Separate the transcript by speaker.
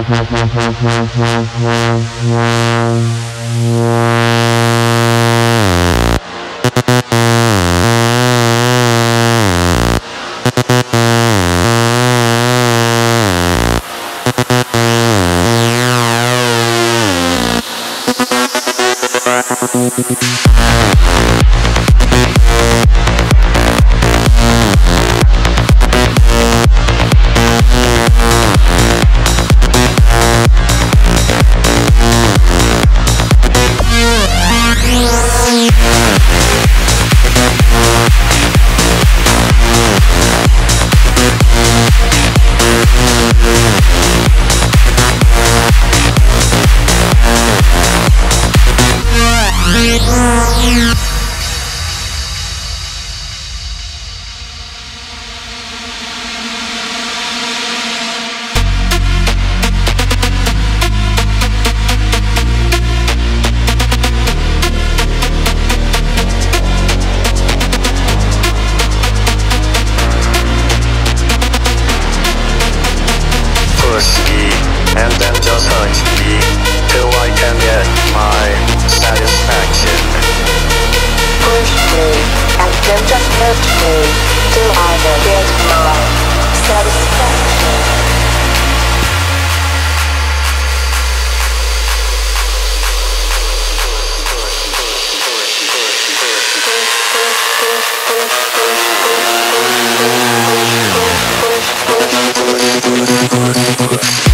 Speaker 1: And then just hurt me till I can get my satisfaction.
Speaker 2: Push me and then just hurt me till I can get my satisfaction.
Speaker 1: Push.